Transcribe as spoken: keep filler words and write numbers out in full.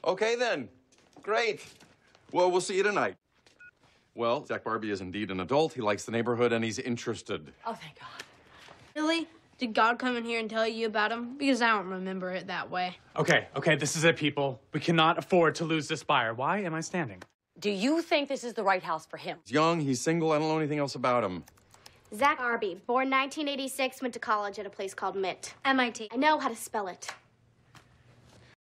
Okay, then. Great. Well, we'll see you tonight. Well, Zach Barbie is indeed an adult. He likes the neighborhood, and he's interested. Oh, thank God. Really? Did God come in here and tell you about him? Because I don't remember it that way. Okay, okay, this is it, people. We cannot afford to lose this buyer. Why am I standing? Do you think this is the right house for him? He's young, he's single, I don't know anything else about him. Zach Barbie, born nineteen eighty-six, went to college at a place called M I T. M I T. I know how to spell it.